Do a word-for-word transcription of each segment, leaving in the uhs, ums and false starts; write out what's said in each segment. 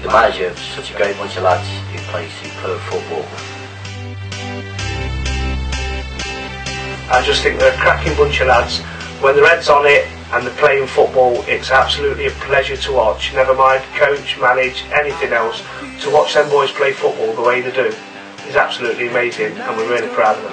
the manager of such a great bunch of lads who play superb football. I just think they're a cracking bunch of lads. When their head's on it and they're playing football, it's absolutely a pleasure to watch. Never mind coach, manage, anything else. To watch them boys play football the way they do is absolutely amazing, and we're really proud of them.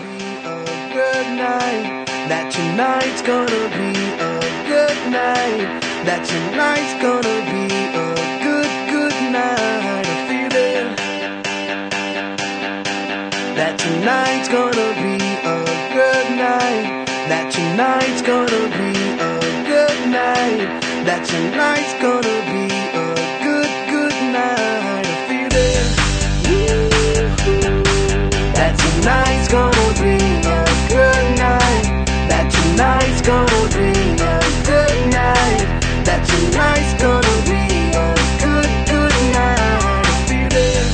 That tonight's gonna be a good night. That tonight's gonna be a good, good night. I feel it. That tonight's gonna be a good night. That tonight's gonna be a good night. That tonight's gonna be a good, good night. I feel it. That tonight's gonna be a good night. That tonight's gonna be a good night. That tonight's gonna be a good, good night. I feel it.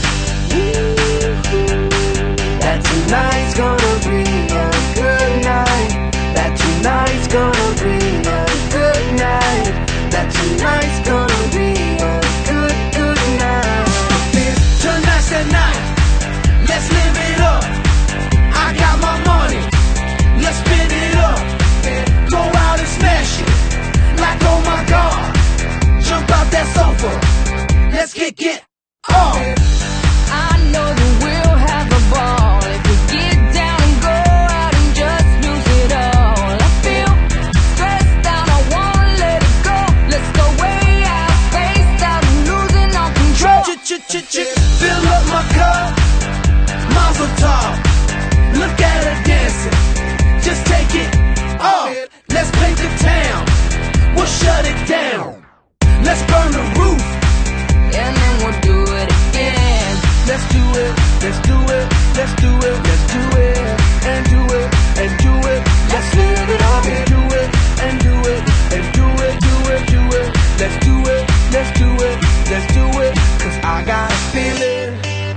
That tonight's gonna be a good night. That tonight's gonna be a good night. That tonight's gonna be a good, good night. Tonight's the night. Let's live it up. I got my money. Let's spin it up. Go out and smash it. Like oh my God. Jump out that sofa. Let's get get off. I know that we'll have a ball if we get down and go out and just lose it all. I feel stressed out, I wanna let it go. Let's go way out, spaced out, and losing all control. Fill up my cup, Mazel tov. Look at her dancing, just take it off. Let's paint the town, we'll shut it down. Let's burn the roof, and then we'll do it again. Let's do it, let's do it, let's do it, let's do it, and do it, and do it. Let's live it up and do it, and do it, and do it, do it, do it. Let's do it, let's do it, let's do it. Cause I got a feeling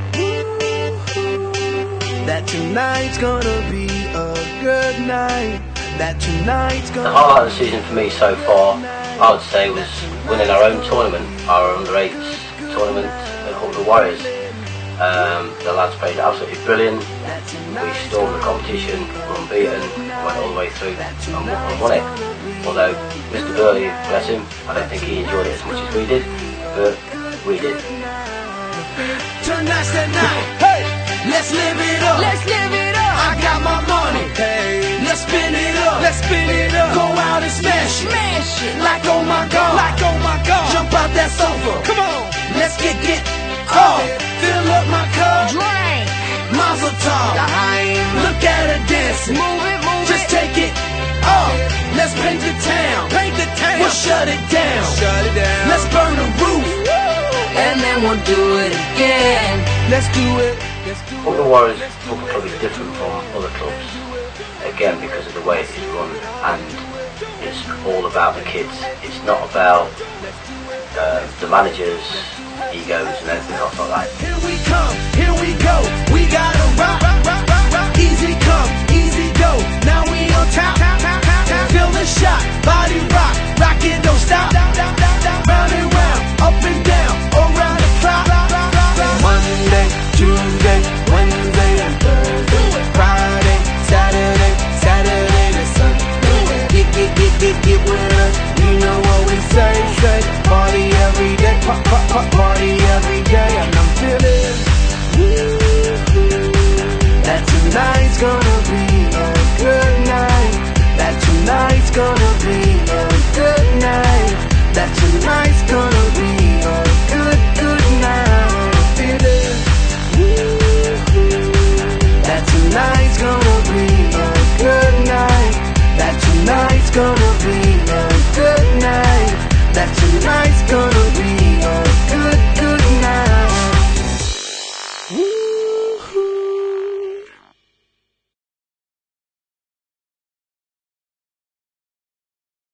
that tonight's gonna be a good night. That tonight's gonna. The highlight of the season for me so far, I would say, was winning our own tournament, our under eights tournament at Hull Warriors. Um, the lads played absolutely brilliant. We stormed the competition, were unbeaten, went all the way through and won, and won it. Although Mister Burley, bless him, I don't think he enjoyed it as much as we did, but we did. Tonight's the night. Hey, let's live it up. Let's live it up. I got my money. Hey, let's spin it up. Let's spin it up. Go out and smash it. Smash it. Like oh my God. Like oh my God. Jump out that sofa. Come on. Let's get get off. Fill up my cup. Drink. Mazel tov. Look at her dancing. Move it, move Just it. take it off. Let's paint the town. Paint the town. We'll shut it down. Shut it down. Let's burn the roof. And then we'll do it again. Let's do it. Let's do it. Hull Warriors Football Club is different from other clubs, again because of the way it is run, and it's all about the kids. It's not about uh, the managers' egos and everything else like that. Here we come, here we go. We gotta rock, rock, rock, rock, rock. Easy come, easy go. Now we on top, top, top, top, top. Feel the shot, body rock, rock it, don't stop. Round and round, up and down, around the clock. Monday, Tuesday, Wednesday, and Thursday, Friday, Saturday, Saturday to Sunday. Get, get, get, get, get with us. You know what we say, say. Party every day, pop, pop, pop, party every day, and I'm feeling that tonight's gonna be a good night. That tonight's gonna be a good night. That tonight's gonna be a good, good night. I feel it. That tonight's gonna be a good night. That tonight's gonna